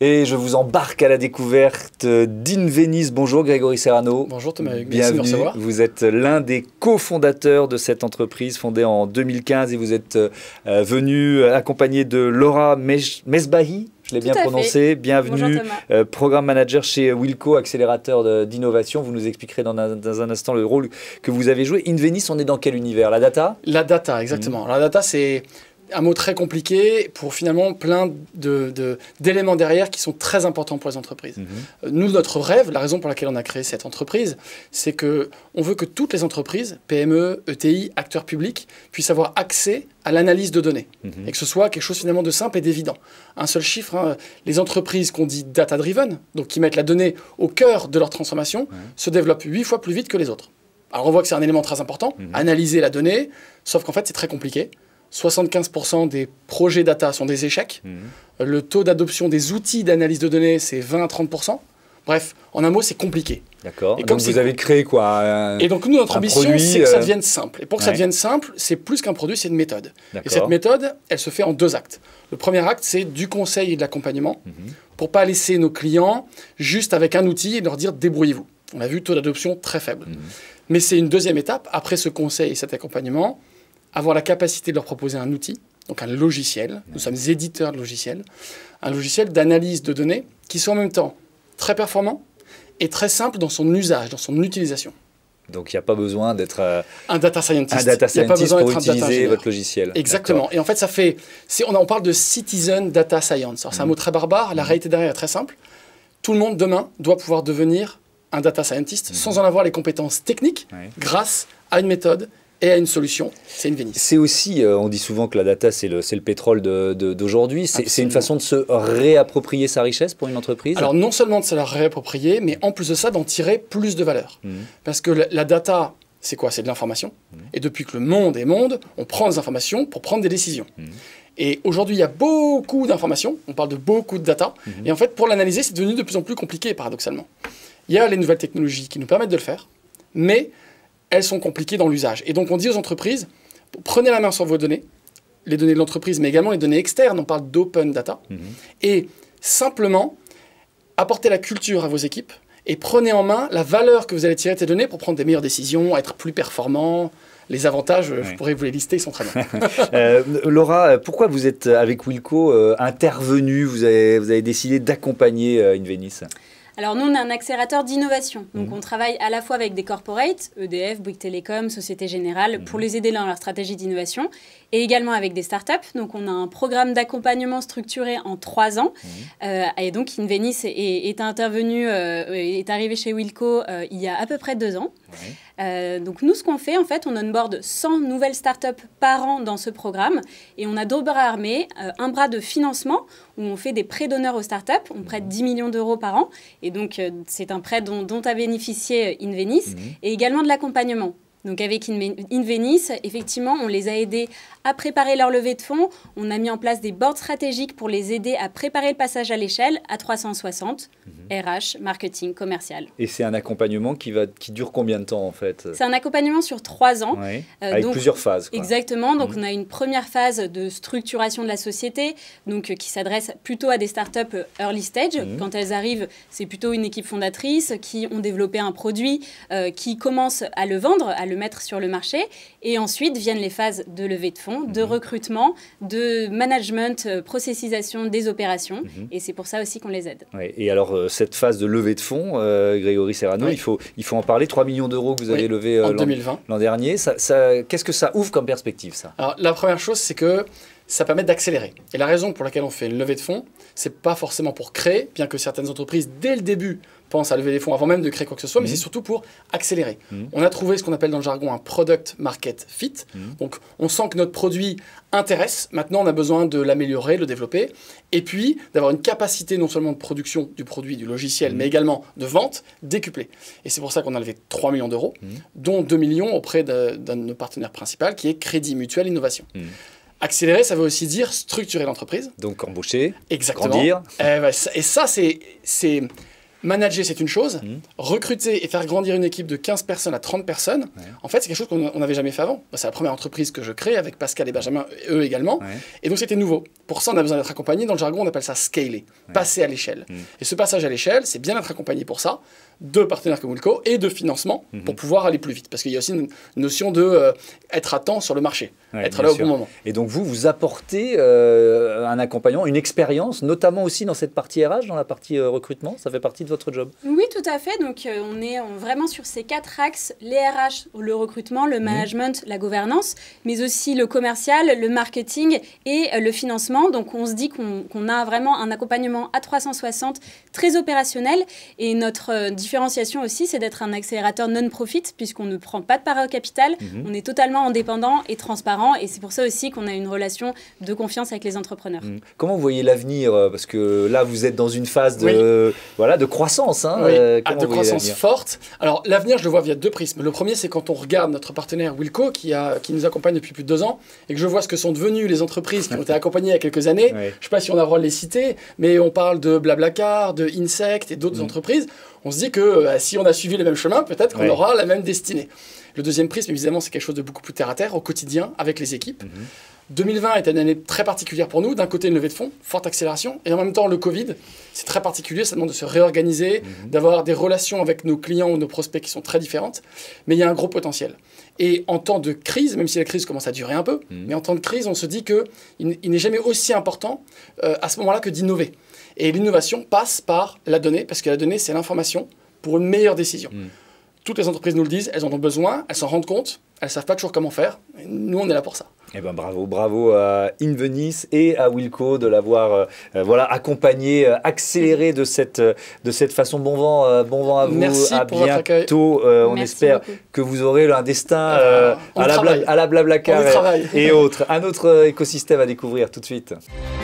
Et je vous embarque à la découverte d'Invenis. Bonjour Grégory Serrano. Bonjour Thomas, merci bienvenue. de me recevoir. Vous êtes l'un des cofondateurs de cette entreprise fondée en 2015 et vous êtes venu accompagné de Laura Mesbahi. Je l'ai bien prononcé. Bienvenue, programme manager chez Wilco, accélérateur d'innovation. Vous nous expliquerez dans un instant le rôle que vous avez joué. Invenis, on est dans quel univers? La data? La data, exactement. La data, c'est un mot très compliqué pour finalement plein d'éléments derrière qui sont très importants pour les entreprises. Nous, notre rêve, la raison pour laquelle on a créé cette entreprise, c'est qu'on veut que toutes les entreprises, PME, ETI, acteurs publics, puissent avoir accès à l'analyse de données. Et que ce soit quelque chose finalement de simple et d'évident. Un seul chiffre, hein, les entreprises qu'on dit data-driven, donc qui mettent la donnée au cœur de leur transformation, se développent 8 fois plus vite que les autres. Alors on voit que c'est un élément très important, analyser la donnée, sauf qu'en fait c'est très compliqué. 75% des projets data sont des échecs. Le taux d'adoption des outils d'analyse de données, c'est 20 à 30%. Bref, en un mot, c'est compliqué. D'accord. Donc vous avez créé quoi? Et donc nous, notre ambition, c'est que ça devienne simple. Et pour que ça devienne simple, c'est plus qu'un produit, c'est une méthode. Et cette méthode, elle se fait en 2 actes. Le premier acte, c'est du conseil et de l'accompagnement pour ne pas laisser nos clients juste avec un outil et leur dire « débrouillez-vous ». On a vu taux d'adoption très faible. Mais c'est une deuxième étape, après ce conseil et cet accompagnement, avoir la capacité de leur proposer un outil, donc un logiciel, nous sommes éditeurs de logiciels, un logiciel d'analyse de données qui soit en même temps très performant et très simple dans son usage, dans son utilisation. Donc il n'y a pas besoin d'être un data scientist. Un data scientist pour utiliser votre logiciel. Exactement. Et en fait, ça fait, on parle de citizen data science. Alors c'est un mot très barbare, la réalité derrière est très simple. Tout le monde demain doit pouvoir devenir un data scientist sans en avoir les compétences techniques grâce à une méthode et à une solution, c'est Invenis. C'est aussi, on dit souvent que la data, c'est le pétrole d'aujourd'hui. C'est une façon de se réapproprier sa richesse pour une entreprise? Alors, non seulement de se la réapproprier, mais en plus de ça, d'en tirer plus de valeur. Parce que la data, c'est quoi? C'est de l'information. Et depuis que le monde est monde, on prend des informations pour prendre des décisions. Et aujourd'hui, il y a beaucoup d'informations. On parle de beaucoup de data. Et en fait, pour l'analyser, c'est devenu de plus en plus compliqué, paradoxalement. Il y a les nouvelles technologies qui nous permettent de le faire, mais elles sont compliquées dans l'usage. Et donc, on dit aux entreprises, prenez la main sur vos données, les données de l'entreprise, mais également les données externes. On parle d'open data. Et simplement, apportez la culture à vos équipes et prenez en main la valeur que vous allez tirer de ces données pour prendre des meilleures décisions, être plus performant. Les avantages, je pourrais vous les lister, ils sont très bien. Laura, pourquoi vous êtes avec Wilco intervenu? Vous avez décidé d'accompagner Invenis? Alors nous, on est un accélérateur d'innovation. Donc on travaille à la fois avec des corporates, EDF, Bouygues Télécom, Société Générale, pour les aider dans leur stratégie d'innovation, et également avec des startups. Donc on a un programme d'accompagnement structuré en 3 ans. Et donc Invenis est arrivé chez Wilco il y a à peu près 2 ans. Donc nous, ce qu'on fait, en fait, on onboard 100 nouvelles startups par an dans ce programme et on a 2 bras armés, un bras de financement où on fait des prêts d'honneur aux startups, on prête 10 millions d'euros par an et donc c'est un prêt dont a bénéficié Invenis et également de l'accompagnement. Donc avec Invenis, effectivement, on les a aidés à préparer leur levée de fonds. On a mis en place des boards stratégiques pour les aider à préparer le passage à l'échelle à 360, RH, marketing, commercial. Et c'est un accompagnement qui dure combien de temps en fait? C'est un accompagnement sur 3 ans. Avec plusieurs phases. Quoi. Exactement. Donc on a une première phase de structuration de la société donc, qui s'adresse plutôt à des startups early stage. Quand elles arrivent, c'est plutôt une équipe fondatrice qui ont développé un produit, qui commence à le vendre, à le mettre sur le marché. Et ensuite viennent les phases de levée de fonds, de recrutement, de management, processisation des opérations. Et c'est pour ça aussi qu'on les aide. Et alors, cette phase de levée de fonds, Grégory Serrano, il faut en parler. 3 millions d'euros que vous avez levés en 2020. L'an dernier. Qu'est-ce que ça ouvre comme perspective, ça? Alors, la première chose, c'est que ça permet d'accélérer. Et la raison pour laquelle on fait une levée de fonds, c'est pas forcément pour créer, bien que certaines entreprises, dès le début, pensent à lever des fonds avant même de créer quoi que ce soit, mais c'est surtout pour accélérer. On a trouvé ce qu'on appelle dans le jargon un product market fit. Donc, on sent que notre produit intéresse. Maintenant, on a besoin de l'améliorer, de le développer, et puis d'avoir une capacité non seulement de production du produit, du logiciel, mais également de vente décuplée. Et c'est pour ça qu'on a levé 3 millions d'euros, dont 2 millions auprès d'un de nos partenaires principaux, qui est Crédit Mutuel Innovation. Accélérer, ça veut aussi dire structurer l'entreprise. Donc embaucher, exactement. grandir. Et ça, c'est Manager, c'est une chose. Recruter et faire grandir une équipe de 15 personnes à 30 personnes, en fait, c'est quelque chose qu'on n'avait jamais fait avant. C'est la première entreprise que je crée avec Pascal et Benjamin, eux également. Et donc, c'était nouveau. Pour ça, on a besoin d'être accompagné. Dans le jargon, on appelle ça scaler, passer à l'échelle. Et ce passage à l'échelle, c'est bien d'être accompagné pour ça, de partenaires comme Wilco et de financement pour pouvoir aller plus vite. Parce qu'il y a aussi une notion de être à temps sur le marché, être là au bon moment. Et donc, vous apportez un accompagnement, une expérience, notamment aussi dans cette partie RH, dans la partie recrutement. Ça fait partie de votre job? Oui, tout à fait. Donc, on est vraiment sur ces 4 axes, les RH, le recrutement, le management, la gouvernance, mais aussi le commercial, le marketing et le financement. Donc, on se dit qu'on a vraiment un accompagnement à 360, très opérationnel. Et notre différenciation aussi, c'est d'être un accélérateur non-profit, puisqu'on ne prend pas de part au capital. On est totalement indépendant et transparent. Et c'est pour ça aussi qu'on a une relation de confiance avec les entrepreneurs. Comment vous voyez l'avenir? Parce que là, vous êtes dans une phase de, voilà, de croissance. Hein, de croissance forte. Alors, l'avenir, je le vois via 2 prismes. Le premier, c'est quand on regarde notre partenaire Wilco, qui nous accompagne depuis plus de 2 ans, et que je vois ce que sont devenues les entreprises qui ont été accompagnées il y a quelques années. Je ne sais pas si on a le droit de les citer, mais on parle de Blablacar, de Insect et d'autres entreprises. On se dit que si on a suivi le même chemin, peut-être qu'on aura la même destinée. Le deuxième prisme, évidemment, c'est quelque chose de beaucoup plus terre-à-terre, au quotidien, avec les équipes. 2020 est une année très particulière pour nous. D'un côté, une levée de fonds, forte accélération. Et en même temps, le Covid, c'est très particulier. Ça demande de se réorganiser, d'avoir des relations avec nos clients ou nos prospects qui sont très différentes. Mais il y a un gros potentiel. Et en temps de crise, même si la crise commence à durer un peu, mais en temps de crise, on se dit qu'il n'est jamais aussi important à ce moment-là que d'innover. Et l'innovation passe par la donnée, parce que la donnée, c'est l'information pour une meilleure décision. Toutes les entreprises nous le disent, elles en ont besoin, elles s'en rendent compte, elles ne savent pas toujours comment faire. Et nous, on est là pour ça. Eh ben bravo à Inveniss et à Wilco de l'avoir voilà, accompagné, accéléré de cette façon. Bon vent à vous. Merci à pour votre accueil. On espère que vous aurez un destin à la Blablacar et autres. Un autre écosystème à découvrir tout de suite.